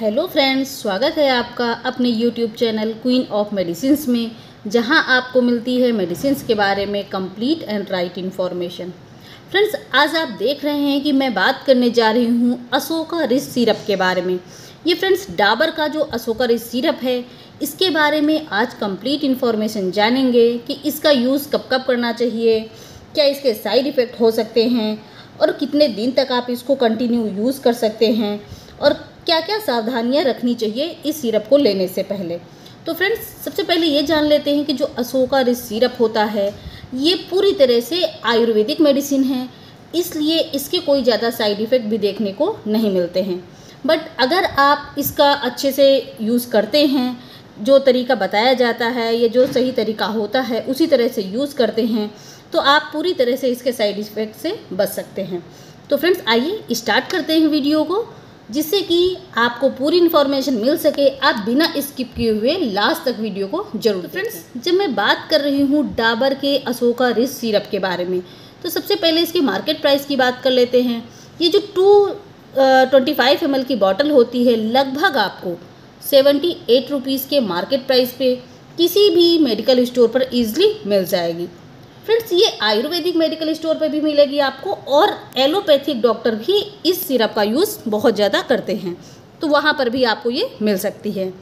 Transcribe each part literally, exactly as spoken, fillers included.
Hello friends, स्वागत है आपका अपने YouTube channel queen of medicines में, जहां आपको मिलती है मेडिसिन्स के बारे में complete and right information. Friends, आज आप देख रहे हैं कि मैं बात करने जा रही हूं अशोका रिज सिरप के बारे में। ये फ्रेंड्स डाबर का जो अशोका रिज सिरप है, इसके बारे में आज कंप्लीट इन्फॉर्मेशन जानेंगे कि इसका यूज़ कब कब करना चाहिए, क्या इसके साइड इफ़ेक्ट हो सकते हैं और कितने दिन तक आप इसको कंटिन्यू यूज़ कर सकते हैं और क्या क्या सावधानियां रखनी चाहिए इस सिरप को लेने से पहले। तो फ्रेंड्स, सबसे पहले ये जान लेते हैं कि जो अशोका रिज सिरप होता है ये पूरी तरह से आयुर्वेदिक मेडिसिन है, इसलिए इसके कोई ज़्यादा साइड इफ़ेक्ट भी देखने को नहीं मिलते हैं। बट अगर आप इसका अच्छे से यूज़ करते हैं, जो तरीका बताया जाता है या जो सही तरीका होता है उसी तरह से यूज़ करते हैं, तो आप पूरी तरह से इसके साइड इफ़ेक्ट से बच सकते हैं। तो फ्रेंड्स, आइए स्टार्ट करते हैं वीडियो को, जिससे कि आपको पूरी इन्फॉर्मेशन मिल सके। आप बिना स्किप किए हुए लास्ट तक वीडियो को जरूर। तो फ्रेंड्स, जब मैं बात कर रही हूँ डाबर के अशोका रिज सिरप के बारे में, तो सबसे पहले इसके मार्केट प्राइस की बात कर लेते हैं। ये जो two twenty five M L की बॉटल होती है, लगभग आपको सेवेंटी एट रुपीज़ के मार्केट प्राइस पे किसी भी मेडिकल स्टोर पर ईजिली मिल जाएगी। फ्रेंड्स, ये आयुर्वेदिक मेडिकल स्टोर पर भी मिलेगी आपको, और एलोपैथिक डॉक्टर भी इस सिरप का यूज़ बहुत ज़्यादा करते हैं, तो वहाँ पर भी आपको ये मिल सकती है।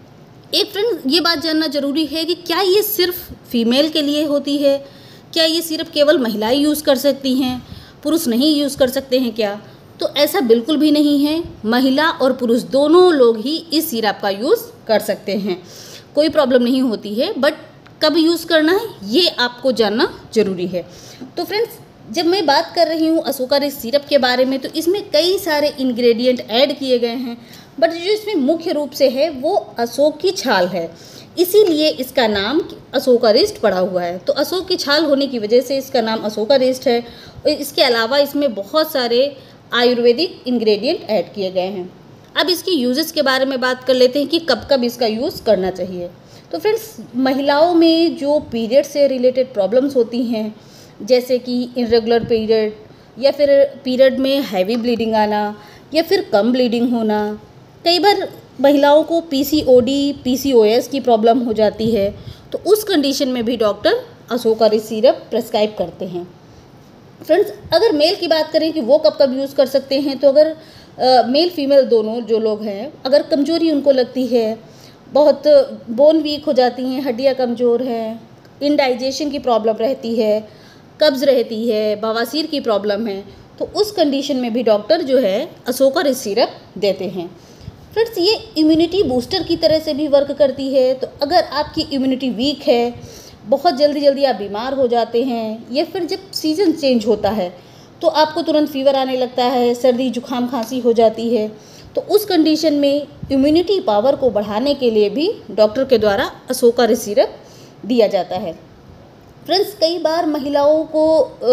एक फ्रेंड, ये बात जानना ज़रूरी है कि क्या ये सिर्फ फीमेल के लिए होती है, क्या ये सिरप केवल महिलाएं यूज़ कर सकती हैं, पुरुष नहीं यूज़ कर सकते हैं क्या? तो ऐसा बिल्कुल भी नहीं है, महिला और पुरुष दोनों लोग ही इस सिरप का यूज़ कर सकते हैं, कोई प्रॉब्लम नहीं होती है। बट कब यूज़ करना है ये आपको जानना ज़रूरी है। तो फ्रेंड्स, जब मैं बात कर रही हूँ अशोका रिज सिरप के बारे में, तो इसमें कई सारे इंग्रेडिएंट ऐड किए गए हैं, बट जो इसमें मुख्य रूप से है वो अशोक की छाल है, इसीलिए इसका नाम अशोका रिज पड़ा हुआ है। तो अशोक की छाल होने की वजह से इसका नाम अशोका रिज है। और इसके अलावा इसमें बहुत सारे आयुर्वेदिक इंग्रेडिएंट ऐड किए गए हैं। अब इसकी यूजेस के बारे में बात कर लेते हैं कि कब कब इसका यूज़ करना चाहिए। तो फ्रेंड्स, महिलाओं में जो पीरियड से रिलेटेड प्रॉब्लम्स होती हैं, जैसे कि इरेगुलर पीरियड या फिर पीरियड में हैवी ब्लीडिंग आना या फिर कम ब्लीडिंग होना, कई बार महिलाओं को पीसीओडी, पीसीओएस की प्रॉब्लम हो जाती है, तो उस कंडीशन में भी doctor Ashokarishta syrup prescribe करते हैं। फ्रेंड्स, अगर मेल की बात करें कि वो कब कब यूज़ कर सकते हैं, तो अगर आ, मेल फीमेल दोनों जो लोग हैं, अगर कमजोरी उनको लगती है, बहुत बोन वीक हो जाती हैं, हड्डियाँ कमज़ोर हैं, इनडाइजेशन की प्रॉब्लम रहती है, कब्ज़ रहती है, बवासीर की प्रॉब्लम है, तो उस कंडीशन में भी डॉक्टर जो है अशोका रिज सिरप देते हैं। फ्रेंड्स, ये इम्यूनिटी बूस्टर की तरह से भी वर्क करती है। तो अगर आपकी इम्यूनिटी वीक है, बहुत जल्दी जल्दी आप बीमार हो जाते हैं, या फिर जब सीज़न चेंज होता है तो आपको तुरंत फीवर आने लगता है, सर्दी जुकाम खांसी हो जाती है, तो उस कंडीशन में इम्यूनिटी पावर को बढ़ाने के लिए भी डॉक्टर के द्वारा अशोका रिज सिरप दिया जाता है। फ्रेंड्स, कई बार महिलाओं को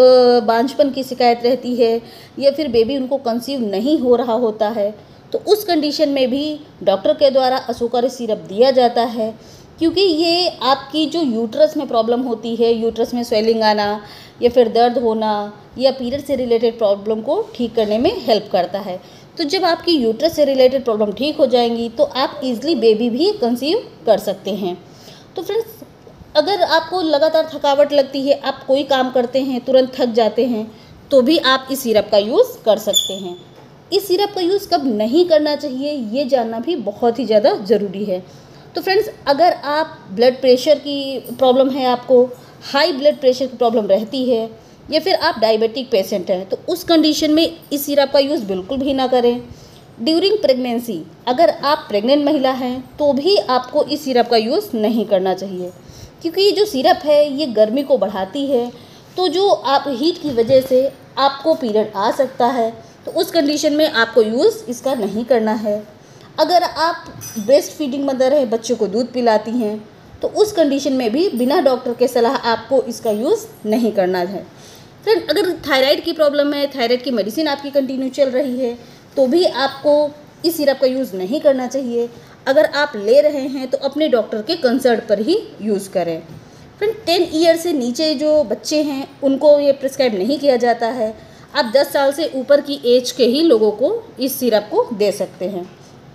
बांझपन की शिकायत रहती है या फिर बेबी उनको कंसीव नहीं हो रहा होता है, तो उस कंडीशन में भी डॉक्टर के द्वारा अशोका रिज सिरप दिया जाता है, क्योंकि ये आपकी जो यूट्रस में प्रॉब्लम होती है, यूट्रस में स्वेलिंग आना या फिर दर्द होना या पीरियड से रिलेटेड प्रॉब्लम को ठीक करने में हेल्प करता है। तो जब आपकी यूट्रस से रिलेटेड प्रॉब्लम ठीक हो जाएंगी तो आप इजीली बेबी भी कंसीव कर सकते हैं। तो फ्रेंड्स, अगर आपको लगातार थकावट लगती है, आप कोई काम करते हैं तुरंत थक जाते हैं, तो भी आप इस सिरप का यूज़ कर सकते हैं। इस सिरप का यूज़ कब नहीं करना चाहिए ये जानना भी बहुत ही ज़्यादा ज़रूरी है। तो फ्रेंड्स, अगर आप ब्लड प्रेशर की प्रॉब्लम है, आपको हाई ब्लड प्रेशर की प्रॉब्लम रहती है, या फिर आप डायबिटिक पेशेंट हैं, तो उस कंडीशन में इस सिरप का यूज़ बिल्कुल भी ना करें। ड्यूरिंग प्रेगनेंसी, अगर आप प्रेग्नेंट महिला हैं तो भी आपको इस सिरप का यूज़ नहीं करना चाहिए, क्योंकि ये जो सिरप है ये गर्मी को बढ़ाती है, तो जो आप हीट की वजह से आपको पीरियड आ सकता है, तो उस कंडीशन में आपको यूज़ इसका नहीं करना है। अगर आप ब्रेस्ट फीडिंग मदर हैं, बच्चों को दूध पिलाती हैं, तो उस कंडीशन में भी बिना डॉक्टर के सलाह आपको इसका यूज़ नहीं करना है। फ्रेंड, अगर थायराइड की प्रॉब्लम है, थायराइड की मेडिसिन आपकी कंटिन्यू चल रही है, तो भी आपको इस सिरप का यूज़ नहीं करना चाहिए। अगर आप ले रहे हैं तो अपने डॉक्टर के कंसल्ट पर ही यूज़ करें। फ्रेंड, टेन ईयर से नीचे जो बच्चे हैं उनको ये प्रिस्क्राइब नहीं किया जाता है। आप दस साल से ऊपर की एज के ही लोगों को इस सिरप को दे सकते हैं।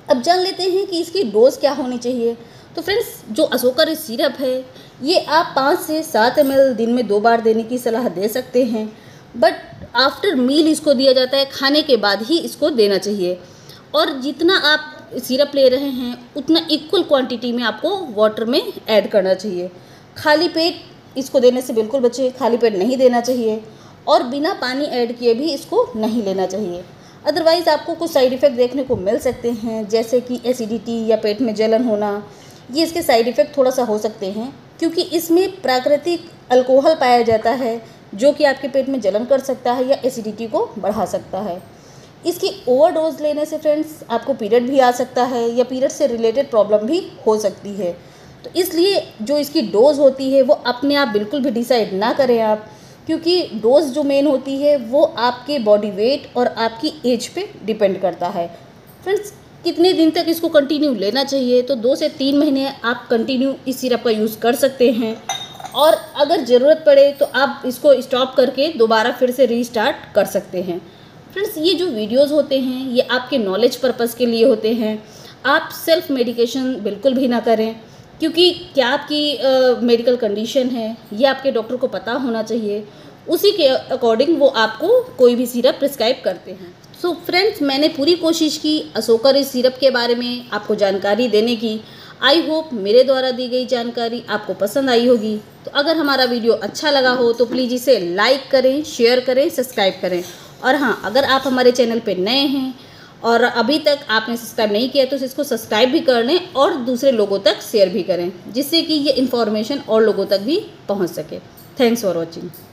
अब जान लेते हैं कि इसकी डोज क्या होनी चाहिए। तो फ्रेंड्स, जो अशोका रिच सिरप है ये आप पाँच से सात एम एल दिन में दो बार देने की सलाह दे सकते हैं, बट आफ्टर मील इसको दिया जाता है, खाने के बाद ही इसको देना चाहिए। और जितना आप सिरप ले रहे हैं उतना इक्वल क्वांटिटी में आपको वाटर में ऐड करना चाहिए। खाली पेट इसको देने से बिल्कुल बचें, खाली पेट नहीं देना चाहिए और बिना पानी ऐड किए भी इसको नहीं लेना चाहिए। अदरवाइज़ आपको कुछ साइड इफ़ेक्ट देखने को मिल सकते हैं, जैसे कि एसिडिटी या पेट में जलन होना। ये इसके साइड इफ़ेक्ट थोड़ा सा हो सकते हैं, क्योंकि इसमें प्राकृतिक अल्कोहल पाया जाता है जो कि आपके पेट में जलन कर सकता है या एसिडिटी को बढ़ा सकता है। इसकी ओवरडोज लेने से फ्रेंड्स आपको पीरियड भी आ सकता है या पीरियड से रिलेटेड प्रॉब्लम भी हो सकती है। तो इसलिए जो इसकी डोज होती है वो अपने आप बिल्कुल भी डिसाइड ना करें आप, क्योंकि डोज जो मेन होती है वो आपके बॉडी वेट और आपकी एज पे डिपेंड करता है। फ्रेंड्स, कितने दिन तक इसको कंटिन्यू लेना चाहिए? तो दो से तीन महीने आप कंटिन्यू इस सिरप का यूज़ कर सकते हैं, और अगर ज़रूरत पड़े तो आप इसको स्टॉप करके दोबारा फिर से रीस्टार्ट कर सकते हैं। फ्रेंड्स, ये जो वीडियोज़ होते हैं ये आपके नॉलेज पर्पज़ के लिए होते हैं। आप सेल्फ मेडिकेशन बिल्कुल भी ना करें, क्योंकि क्या आपकी मेडिकल कंडीशन है ये आपके डॉक्टर को पता होना चाहिए, उसी के अकॉर्डिंग वो आपको कोई भी सिरप प्रिस्क्राइब करते हैं। सो so फ्रेंड्स, मैंने पूरी कोशिश की अशोका रिच सिरप के बारे में आपको जानकारी देने की। आई होप मेरे द्वारा दी गई जानकारी आपको पसंद आई होगी। तो अगर हमारा वीडियो अच्छा लगा हो तो प्लीज़ इसे लाइक करें, शेयर करें, सब्सक्राइब करें। और हाँ, अगर आप हमारे चैनल पे नए हैं और अभी तक आपने सब्सक्राइब नहीं किया तो इसको सब्सक्राइब भी कर लें और दूसरे लोगों तक शेयर भी करें, जिससे कि ये इन्फॉर्मेशन और लोगों तक भी पहुंच सके। Thanks for watching.